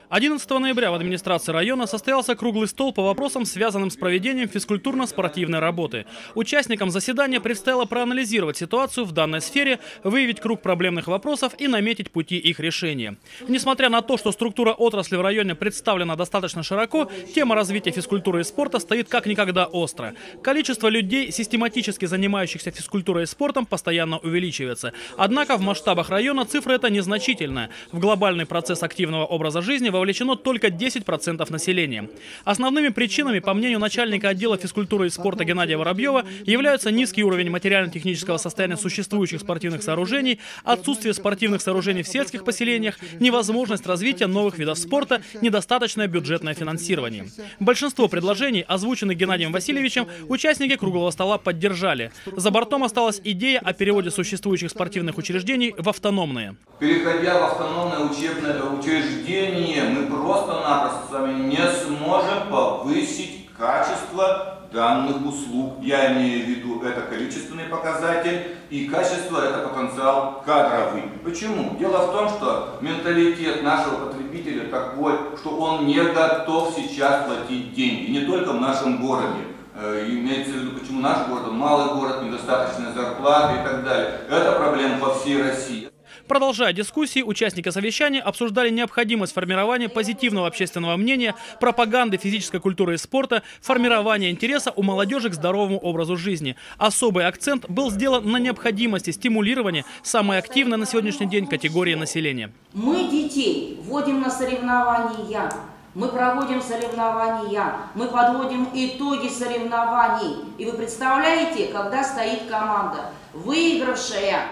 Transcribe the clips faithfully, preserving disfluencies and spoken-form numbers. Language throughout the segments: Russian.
одиннадцатого ноября в администрации района состоялся круглый стол по вопросам, связанным с проведением физкультурно-спортивной работы. Участникам заседания предстояло проанализировать ситуацию в данной сфере, выявить круг проблемных вопросов и наметить пути их решения. Несмотря на то, что структура отрасли в районе представлена достаточно широко, тема развития физкультуры и спорта стоит как никогда остро. Количество людей, систематически занимающихся физкультурой и спортом, постоянно увеличивается. Однако в масштабах района цифра эта незначительная. В глобальный процесс активного образа жизни вовлечено только десять процентов населения. Основными причинами, по мнению начальника отдела физкультуры и спорта Геннадия Воробьева, являются низкий уровень материально-технического состояния существующих спортивных сооружений, отсутствие спортивных сооружений в сельских поселениях, невозможность развития новых видов спорта, недостаточное бюджетное финансирование. Большинство предложений, озвученных Геннадием Васильевичем, участники круглого стола поддержали. За бортом осталась идея о переводе существующих спортивных учреждений в автономные. Переходя в автономное учебное учреждение, мы просто-напросто с вами не сможем повысить качество данных услуг. Я имею в виду это количественный показатель, и качество это потенциал кадровый. Почему? Дело в том, что менталитет нашего потребителя такой, что он не готов сейчас платить деньги. Не только в нашем городе. Имеется в виду, почему наш город, он малый город, недостаточная зарплата и так далее. Это проблема по всей России. Продолжая дискуссии, участники совещания обсуждали необходимость формирования позитивного общественного мнения, пропаганды физической культуры и спорта, формирования интереса у молодежи к здоровому образу жизни. Особый акцент был сделан на необходимости стимулирования самой активной на сегодняшний день категории населения. Мы детей вводим на соревнования, мы проводим соревнования, мы подводим итоги соревнований. И вы представляете, когда стоит команда, выигравшая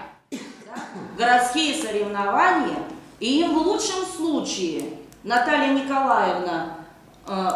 городские соревнования, и им в лучшем случае Наталья Николаевна э,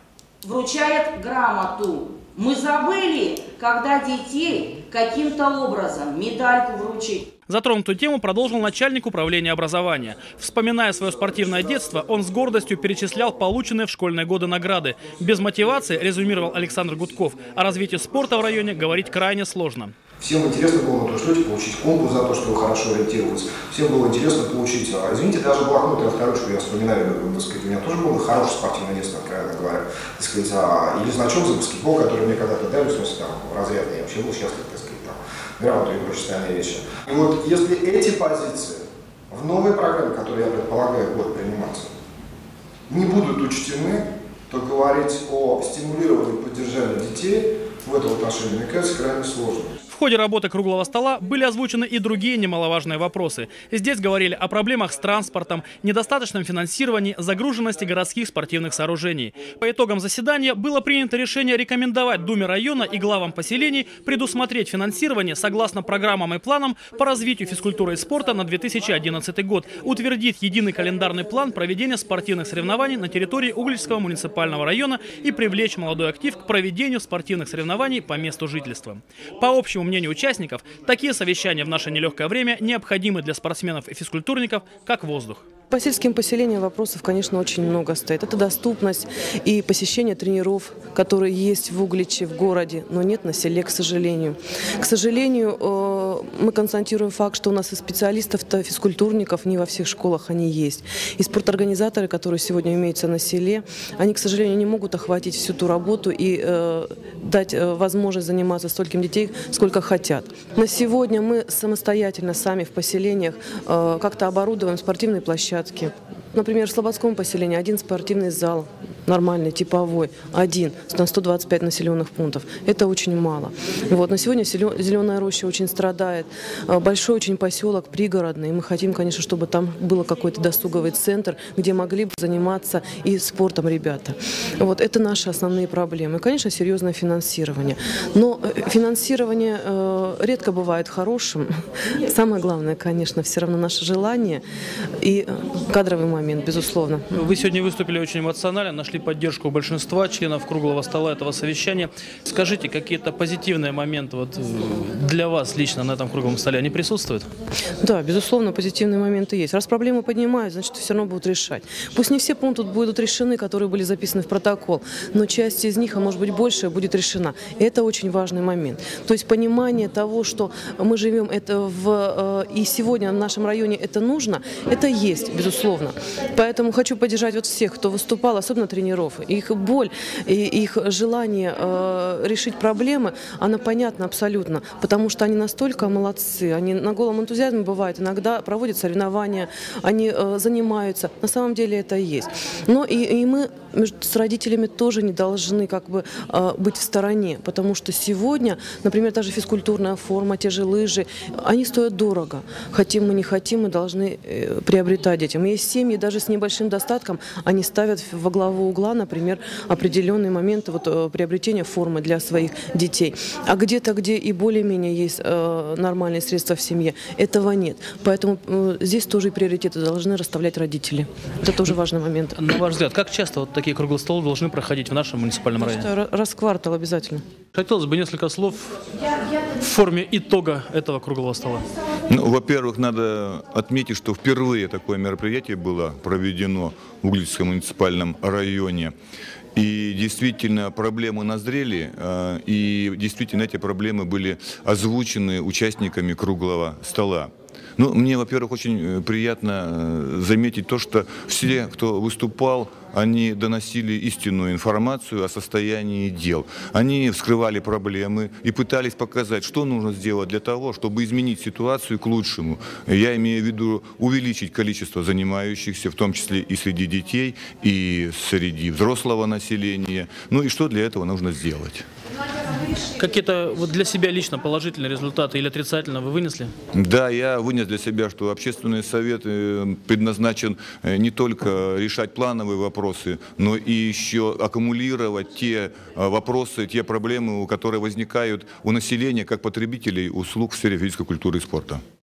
вручает грамоту. Мы забыли, когда детей каким-то образом медальку вручить. Затронутую тему продолжил начальник управления образования. Вспоминая свое спортивное детство, он с гордостью перечислял полученные в школьные годы награды. Без мотивации, резюмировал Александр Гудков, о развитии спорта в районе говорить крайне сложно. Всем интересно было на то, получить конкурс за то, что вы хорошо ориентировались. Всем было интересно получить, извините, даже блокнот и авторучку, я вспоминаю, так сказать, у меня тоже было хорошее спортивное детство, откровенно говоря, так сказать, или значок за баскетбол, который мне когда-то дали, в смысле, там, разрядный, я вообще был счастлив, так сказать, там, грамоту и прочие остальные вещи. И вот если эти позиции в новой программе, которую, я предполагаю, будет приниматься, не будут учтены, то говорить о стимулировании и поддержании детей в этом отношении, мне кажется, крайне сложно. В ходе работы круглого стола были озвучены и другие немаловажные вопросы. Здесь говорили о проблемах с транспортом, недостаточном финансировании, загруженности городских спортивных сооружений. По итогам заседания было принято решение рекомендовать Думе района и главам поселений предусмотреть финансирование согласно программам и планам по развитию физкультуры и спорта на две тысячи одиннадцатый год, утвердить единый календарный план проведения спортивных соревнований на территории Угличского муниципального района и привлечь молодой актив к проведению спортивных соревнований по месту жительства. По общему мнению участников, такие совещания в наше нелегкое время необходимы для спортсменов и физкультурников, как воздух. По сельским поселениям вопросов, конечно, очень много стоит. Это доступность и посещение тренеров, которые есть в Угличе, в городе, но нет на селе, к сожалению. К сожалению, мы констатируем факт, что у нас и специалистов-то, физкультурников не во всех школах они есть. И спорторганизаторы, которые сегодня имеются на селе, они, к сожалению, не могут охватить всю ту работу и э, дать э, возможность заниматься стольким детей, сколько хотят. На сегодня мы самостоятельно сами в поселениях э, как-то оборудуем спортивные площадки. Например, в Слободском поселении один спортивный зал, нормальный, типовой, один на сто двадцать пять населенных пунктов. Это очень мало. Вот. На сегодня Зеленая Роща очень страдает. Большой очень поселок, пригородный. Мы хотим, конечно, чтобы там был какой-то досуговый центр, где могли бы заниматься и спортом ребята. Вот. Это наши основные проблемы. И, конечно, серьезное финансирование. Но финансирование э, редко бывает хорошим. Самое главное, конечно, все равно наше желание и кадровый момент, безусловно. Вы сегодня выступили очень эмоционально, нашли нашли поддержку большинства членов круглого стола этого совещания. Скажите, какие-то позитивные моменты вот для вас лично на этом круглом столе, они присутствуют? Да, безусловно, позитивные моменты есть. Раз проблемы поднимают, значит, все равно будут решать. Пусть не все пункты будут решены, которые были записаны в протокол, но часть из них, а может быть больше, будет решена. И это очень важный момент. То есть понимание того, что мы живем это в, и сегодня в нашем районе это нужно, это есть, безусловно. Поэтому хочу поддержать вот всех, кто выступал, особенно тренеров. Их боль и их желание э, решить проблемы, она понятна абсолютно, потому что они настолько молодцы, они на голом энтузиазме бывают, иногда проводят соревнования, они э, занимаются, на самом деле это и есть. Но и, и мы с родителями тоже не должны как бы э, быть в стороне, потому что сегодня, например, та же физкультурная форма, те же лыжи, они стоят дорого. Хотим мы, не хотим, мы должны э, приобретать детям. Есть семьи даже с небольшим достатком, они ставят во главу угла, например, определенные моменты вот, э, приобретения формы для своих детей. А где-то, где и более-менее есть э, нормальные средства в семье, этого нет. Поэтому э, здесь тоже приоритеты должны расставлять родители. Это тоже важный момент. На ваш взгляд, как часто вот такие круглые столы должны проходить в нашем муниципальном районе? Раз в квартал обязательно. Хотелось бы несколько слов в форме итога этого круглого стола. Ну, во-первых, надо отметить, что впервые такое мероприятие было проведено в Угличском муниципальном районе. И действительно проблемы назрели, и действительно эти проблемы были озвучены участниками круглого стола. Ну, мне, во-первых, очень приятно заметить то, что все, кто выступал, они доносили истинную информацию о состоянии дел. Они вскрывали проблемы и пытались показать, что нужно сделать для того, чтобы изменить ситуацию к лучшему. Я имею в виду увеличить количество занимающихся, в том числе и среди детей, и среди взрослого населения. Ну и что для этого нужно сделать? Какие-то вот для себя лично положительные результаты или отрицательно вы вынесли? Да, я вынес для себя, что общественный совет предназначен не только решать плановые вопросы, но и еще аккумулировать те вопросы, те проблемы, которые возникают у населения как потребителей услуг в сфере физической культуры и спорта.